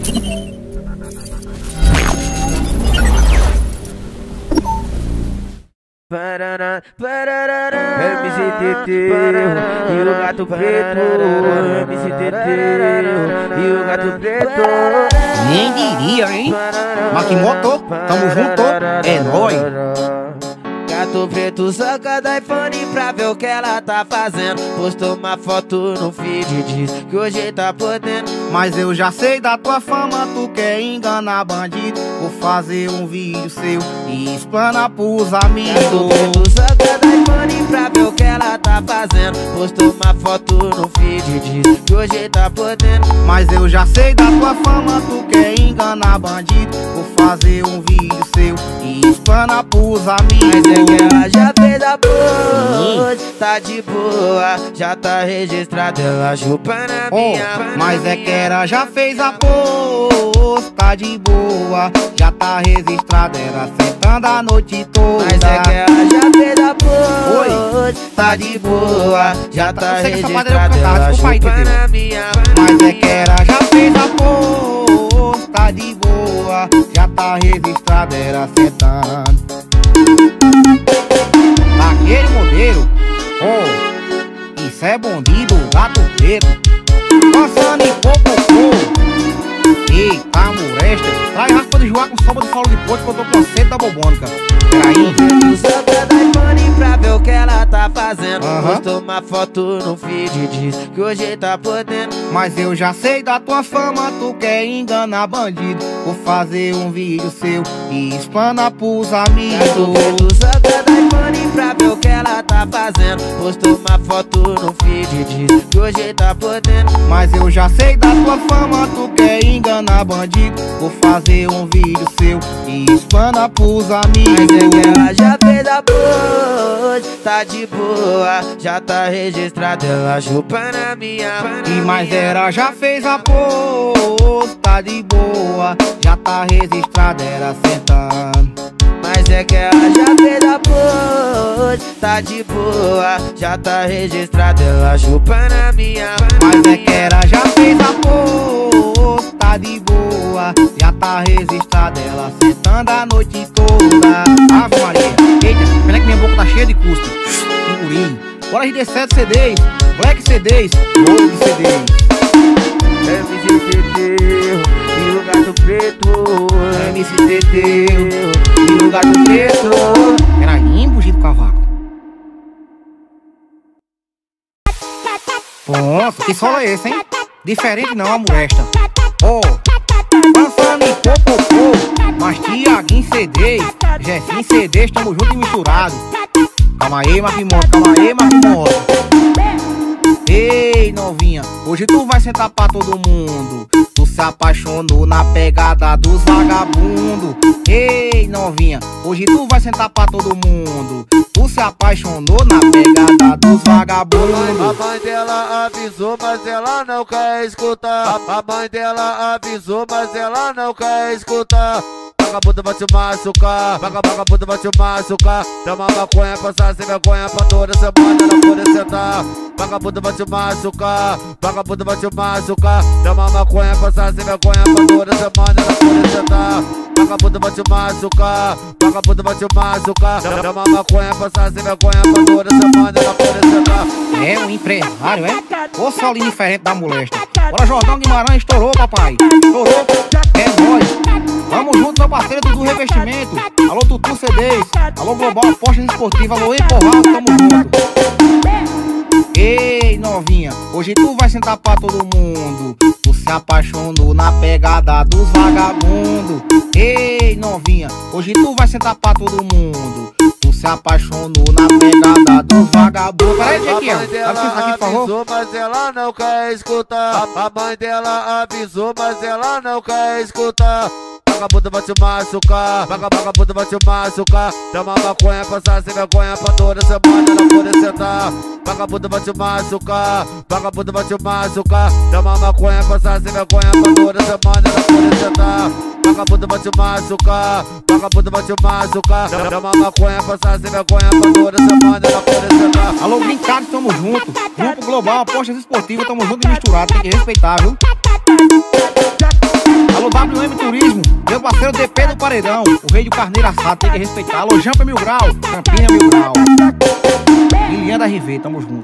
MCTT e o gato preto. MCTT e o gato preto. Nem diria, hein? Makimoto, tamo junto, é nóis. Gato preto saca da iPhone pra ver o que ela tá fazendo. Postou uma foto no feed, diz que hoje tá podendo. Mas eu já sei da tua fama, tu quer enganar bandido. Vou fazer um vídeo seu e explanar pros amigos. Gato preto saca da iPhone pra ver o que ela tá fazendo. Postou uma foto no feed, diz que hoje tá podendo. Mas eu já sei da tua fama, tu quer enganar bandido. Vou fazer um vídeo seu e explanar pros amigos. Mas é que ela já fez a pose, tá de boa, já tá registrada, ela chupa na minha. Mas é que ela já fez a pose, tá de boa, já tá registrada, ela sentando a noite toda. Mas é que ela já fez a pose, tá de boa, já tá registrada, ela chupa na minha. Mas é que ela já fez a pose, tá de boa, já tá registrada, ela sentando. Daquele modelo, isso é bandido, gato preto, passando em popopô. Eita, molesta, traz raspa de joar com sopa de falo de porco que eu tô com a sede da bobônica. Peraí. Saca da iPhone pra ver o que ela tá fazendo. Postou uma foto no feed, diz que hoje tá podendo. Mas eu já sei da tua fama, tu quer enganar bandido. Vou fazer um vídeo seu e explanar pros amigos. Gato preto saca da iPhone pra ver o que ela tá fazendo. Postou uma foto no feed, diz que hoje tá podendo. Mas eu já sei da tua fama, tu quer enganar bandido. Vou fazer um vídeo seu e explanar pros amigos. Mas é que ela já fez a pose, tá de boa, já tá registrada, ela chupa na minha. Mas ela já fez a pose, tá de boa, já tá registrada, ela sentando. Mas é que ela já fez a pose, tá de boa, já tá registrada, ela chupa na minha. Mas é que ela já fez a pose, tá de boa, já tá registrada, ela sentando a noite toda. Ave Maria, eita, pena que minha boca tá cheia de cuspe. Pingurim, bora RD7 CDs, Black CDs, Gold CDs. MCTT e o gato preto. MCTT e o gato preto. Peraí, bugido cavaco. Nossa, que solo é esse, hein? Diferente não, a molesta. Passando em popopô, mas Tiaguinho CDs, Jessim CDs, tamo junto e misturado. Calma aí, Makimoto, calma aí, Makimoto. Ei, novinha, hoje tu vai sentar pra todo mundo. Tu se apaixonou na pegada dos vagabundos. Ei, novinha, hoje tu vai sentar pra todo mundo. Tu se apaixonou na pegada dos vagabundos. A mãe dela avisou, mas ela não quer escutar. A mãe dela avisou, mas ela não quer escutar. Vagabundo vai te machucar, vagabundo vai te machucar. Toma maconha, passar sem vergonha pra toda semana ela poder sentar. Vagabundo vai te machucar, vagabundo vai te machucar. Toma maconha, passar sem vergonha pra toda semana ela poder sentar. Vagabundo vai te machucar, vagabundo vai te machucar. Toma maconha, passar sem vergonha pra toda semana ela poder sentar. É um empresário, é? Ô solinho diferente da molesta. Bora, Jordão Guimarães, estourou, papai. Estourou, é nóis. Vamos junto, meu parceiro Dudu Revestimento. Alô, Tutu CDs. Alô, Global Apostas Esportivas. Alô, Empurrado, tamo junto. Ei, novinha, hoje tu vai sentar pra todo mundo. Tu se apaixonou na pegada dos vagabundos. Ei, novinha, hoje tu vai sentar pra todo mundo. Tu se apaixonou na pegada dos vagabundos. Peraí, Jequiel, dá licença aqui, por favor. Avisou, mas ela não quer escutar. A mãe dela avisou, mas ela não quer escutar. Vagabundo vai te machucar, vagabundo vai te machucar. Toma maconha, passar sem vergonha pra toda semana ela poder sentar. Vagabundo vai te machucar, vagabundo vai te machucar. Toma maconha, passar sem vergonha pra toda semana ela poder sentar. Vagabundo vai te machucar, vagabundo vai te machucar. Toma maconha, passar sem vergonha pra toda semana ela poder sentar. Alô, Brincado, tamo junto. Grupo Global Apostas Esportivas, tamo junto e misturado, tem que respeitar, viu? Alô WM Turismo, meu parceiro DP do Paredão, o rei do carneiro assado, tem que respeitar. Alô Jampa Mil Grau, Campinha Mil Grau, Lilian da RV, tamo junto.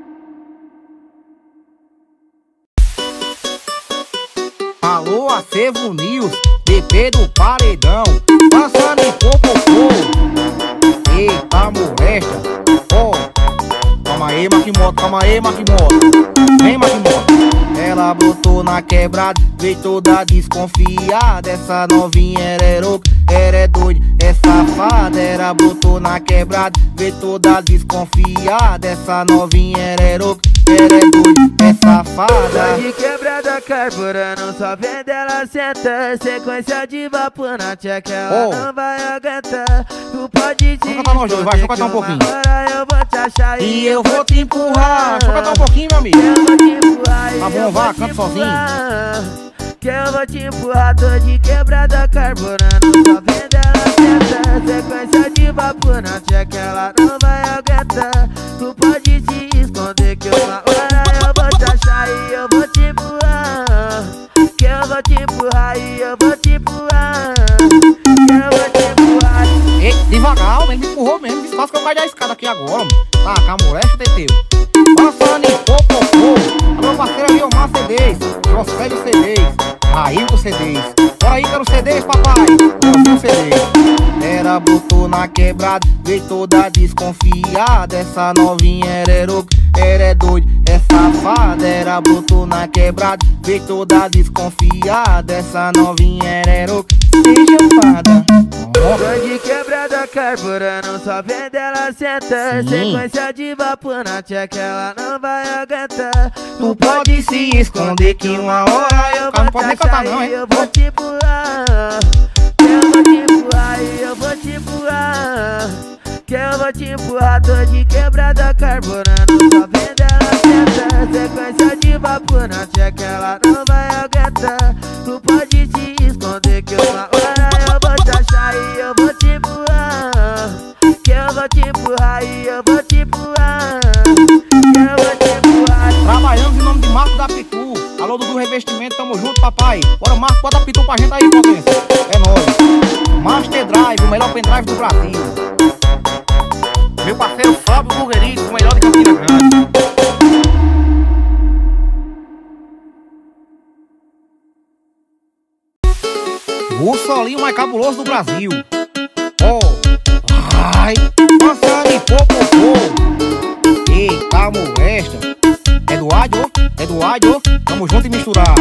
Alô Acervo News, DP do Paredão, passando em popopô. Eita molesta, ó, calma aí Maquimoto, calma aí Maquimoto, vem Maquimoto. Ela brotou na quebrada, veio toda desconfiada. Essa novinha era louca, era doida, é safada. Ela brotou na quebrada, veio toda desconfiada. Essa novinha era louca, era doida, é safada. De quebrada carburando, só vendo ela senta. Sequência de vapor na tcheca, ela não vai aguentar. Tu pode te cantar no jogo, vai, deixa eu cantar um pouquinho. Agora eu vou te achar e eu vou te empurrar. Deixa eu cantar um pouquinho, meu amigo. Eu vou te empurrar, tá bom, vá, canta sozinho. Que eu vou te empurrar, tô de quebrada carburando, só vendo ela senta. Sequência de vapor na tcheca, ela não vai aguentar. Tu pode te esconder que uma hora eu vou te achar e eu vou te empurrar. Que eu vou te empurrar e eu vou te empurrar. Que eu vou te empurrar. Ei, devagar, ele me empurrou mesmo. Desfaz que eu caio da escada aqui agora. Tá, camureste, teteu. Passando em popopô. A meu parceiro ali, Omar CDs, Procede CDs, Raildo CDs. Bora aí, quero CDs, papai. Ouviu CDs. Era botou na quebrada, veio toda desconfiada. Essa novinha era louca, era doida, é safada. Era botou na quebrada, veio toda desconfiada. Essa novinha era louca, seja fada. Tô de quebrada carburando, só vendo ela senta. Sequência de vapor na tcheca, ela não vai aguentar. Tu pode se esconder que uma hora eu vou te achar e eu vou te empurrar. Eu vou te empurrar e eu vou te empurrar. Que eu vou te empurrar, tô de quebrada carburando, só vendo ela senta. Sequência de vapor na tcheca, ela não vai aguentar. Tu pode te esconder que uma hora eu vou te achar e eu vou te empurrar. Que eu vou te empurrar e eu vou te empurrar. Que eu vou te empurrar. Trabalhamos em nome de Marco da Pitu. Alô Dudu Revestimento, tamo junto papai. Bora Marco, bota a Pitu pra gente aí, potência. É nóis. Master Drive, o melhor pendrive do Brasil. Meu parceiro Fábio Burguerito, o melhor de Campina Grande. O solinho mais cabuloso do Brasil. Ai, passando em popopô. Eita molesta. Eduardo, tamo junto e misturar.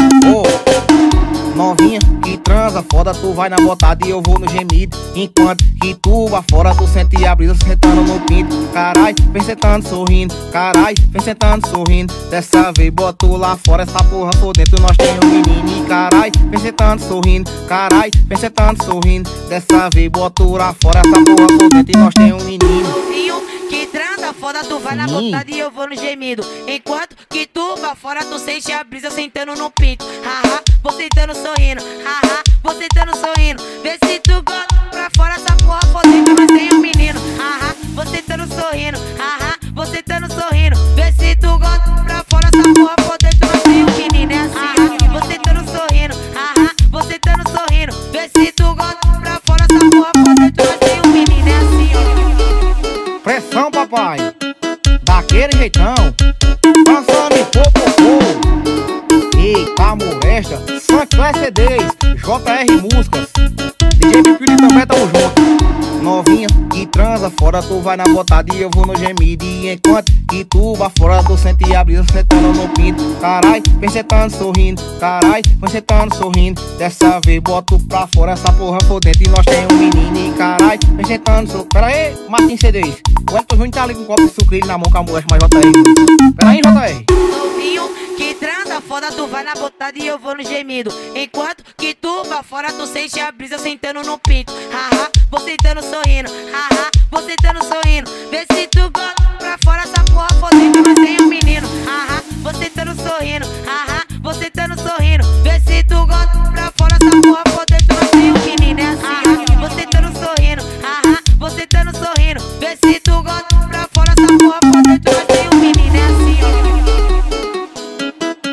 Novinha que transa, foda, tu vai na botada e eu vou no gemido. Enquanto que tu vai fora, tu sente a brisa sentando no pinto. Carai, vem sentando sorrindo, carai, vem sentando sorrindo. Dessa vez boto lá fora, essa porra por dentro nós tem um menino. E carai, vem sentando sorrindo, carai, vem sentando sorrindo. Dessa vez boto lá fora, essa porra por dentro e nós tem um menino. Que transa, foda, tu vai na botada e eu vou no gemido. Enquanto que tu vai fora, tu sente a brisa sentando no pinto. Haha, vou sentando sorrindo, haha, vou sentando sorrindo. Vê se tu gosta pra fora, essa porra por dentro nós tem um menino. Haha, vou sentando sorrindo, haha, vou sentando sorrindo. Vê se tu gosta pra fora, essa porra por dentro nós tem um menino. É assim, vou sentando sorrindo, haha, vou sentando sorrindo. Vê se tu gosta pra fora, essa porra por dentro nós tem um menino. É assim, pressão, papai, daquele jeitão, passando em popopô. Eita molesta, Sancler CDs, JR Músicas, DJ Pipili também tamo junto. Novinha que transa, fora tu vai na botada e eu vou no gemido. E enquanto que tu vai fora, tu sente a brisa sentando no pinto. Carai, vem sentando sorrindo, carai, vem sentando sorrindo. Dessa vez boto pra fora, essa porra por dentro e nós tem um menino. E carai, vem sentando sorrindo. Pera aí, Martins CDs, o Elton Júnior tá ali com um copo de sucrilho na mão com a mulher, mas JR. Pera aí, JR. Novinho que transa, foda, tu vai na botada e eu vou no gemido. Enquanto que tu vai fora, tu sente a brisa sentando no pinto. Haha, vou sentando sorrindo, haha, vou sentando sorrindo. Vê se tu gosta pra fora, essa porra por dentro nós tem um menino. Haha, vou sentando sorrindo, haha, vou sentando sorrindo. Vê se tu gosta pra fora, essa porra por dentro nós tem um menino. É assim, vou sentando sorrindo, haha, vou sentando sorrindo. Vê se tu gosta pra fora, essa porra por dentro nós tem um menino. É assim,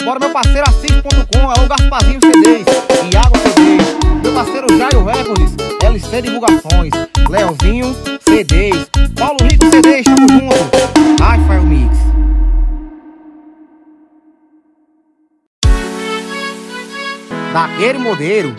Bora meu parceiro Assis.com, alô Gasparzinho CDs, Iago CDs. Meu parceiro Jairo Records, LC Divulgações, Leozinho CDs, Paulo Rico CDs, tamo junto. Hi-Fi Mix. Daquele modelo,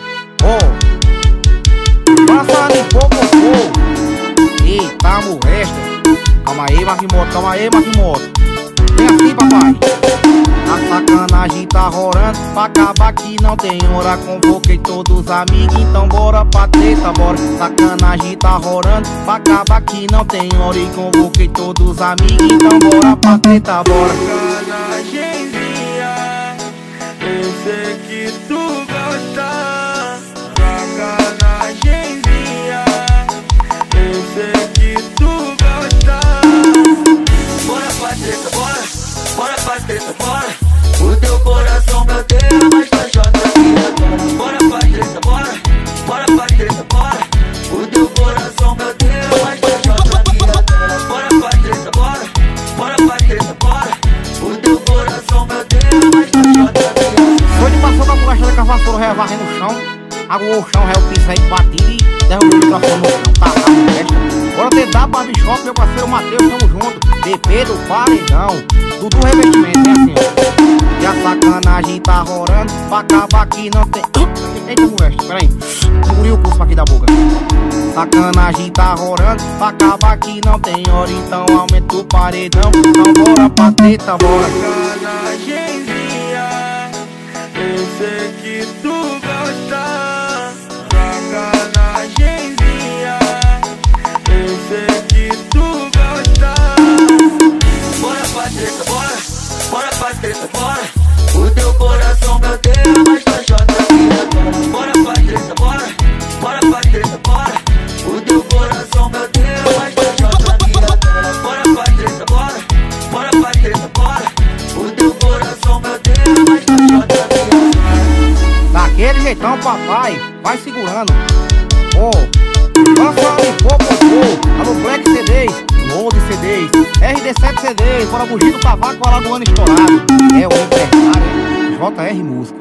passando em pouco. Eita, molesta. Calma aí, Marquimoto, calma aí, Marquimoto. Vem assim, papai. A sacanagem tá rolando, pra acabar que não tem hora. Convoquei todos os amigos, então bora pra treta, bora. Sacanagem tá rolando, pra acabar que não tem hora. E convoquei todos os amigos, então bora pra treta, bora. Sacanagemzinha, eu sei que tu gosta. Sacanagemzinha, eu sei que tu gosta. Bora pra treta, bora. Bora pra treta, bora. O teu coração me odeia, mas tá jota aqui agora. Bora pra treta, bora. Bora pra treta, bora. O teu coração me odeia, mas tá jota aqui agora. Bora pra treta, bora. Bora pra treta, bora. O teu coração me odeia, mas tá jota aqui agora. Foi de passou da bolacha da vassoura, varrendo no chão. Aguou o chão, o piso aí batido e derrubou o microfone no chão. Tá lá, molesta. Bora tentar Barbershop, meu parceiro Matheus, tamo junto. DP do Paredão, Dudu Revestimento, é assim, ó. E a sacanagem tá rolando, pra acabar que não tem. Eita, molesta, peraí. Engoliu o pulso aqui da boca. Sacanagem tá rolando, pra acabar que não tem hora. Então aumenta o paredão, então bora pra treta, bora. Sacanagemzinha, eu sei que tu gosta. Sacanagemzinha, eu sei que tu gosta. Bora pra treta, bora. Bora pra treta, bora. O teu coração me odeia, mas tá jota aqui agora. Bora pra treta, bora. Bora pra treta, bora. O teu coração me odeia, mas tá jota aqui agora. Bora pra treta, bora. Bora pra treta, bora. O teu coração me odeia, mas tá jota aqui agora. Daquele jeitão, papai, vai segurando. Passando em pouco. Alô Black CDs, Load CDs, RD7 CDs, bora fugir do cavaco, alagoano estourado. É o empresário, JR Música.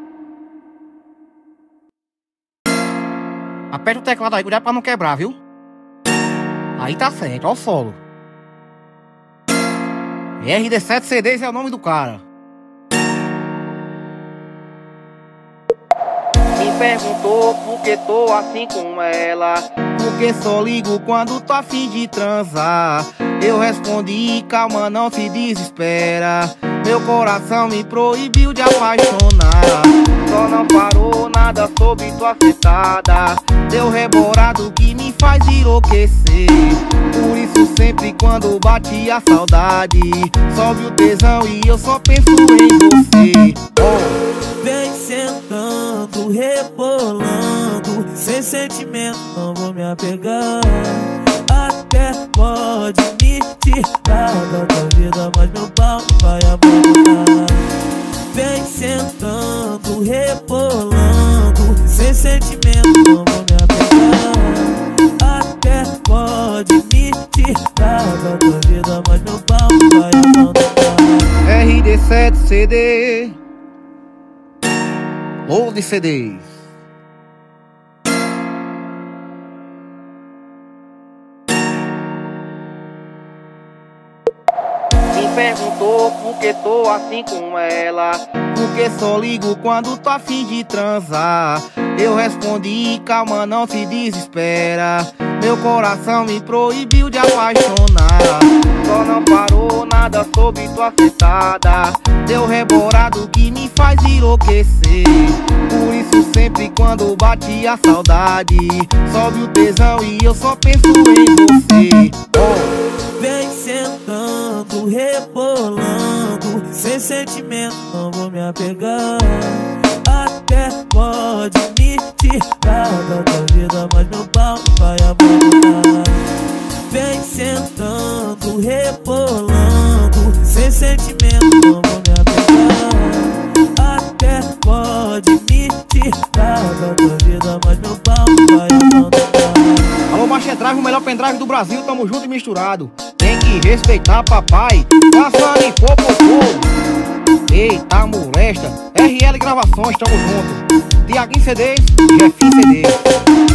Aperta o teclado aí, cuidado pra não quebrar, viu? Aí tá certo, ó o solo. RD7 CDs é o nome do cara. Me perguntou por que tô assim com ela, porque só ligo quando tô a fim de transar. Eu respondi, calma, não se desespera. Meu coração me proibiu de apaixonar. Só não parou nada sob tua afetada. Deu reborado que me faz enlouquecer. Por isso sempre quando bate a saudade, sobe o tesão e eu só penso em você. Vem sentando, rebolando, sem sentimento não vou me apegar. Até pode me tirar da tua vida, mas meu pau vai abandonar. Vem sentando, rebolando, sem sentimento não vou me apegar. Até pode me tirar da tua vida, mas meu pau vai abandonar. RD7 CD, Load CDs. Me perguntou por que tô assim com ela, porque só ligo quando tô a fim de transar. Eu respondi, calma, não se desespera. Meu coração me proibiu de apaixonar. Só não parou nada sob tua afetada. Deu reborado que me faz enlouquecer. Por isso sempre quando bate a saudade, sobe o tesão e eu só penso em você. Vem sentando, rebolando, sem sentimento não vou me apegar. Até pode me tirar da tua vida, mas meu pau vai abandonar. Vem sentando, rebolando, sem sentimento não vou me apegar. Até pode me tirar da tua vida, mas meu pau vai abandonar. Alô Marcha Drive, o melhor pendrive do Brasil, tamo junto e misturado. Tem que respeitar papai, passando em pouco. Eita, molesta. RL Gravações, tamo junto. Tiaguinho CDs, Jefinho CDs.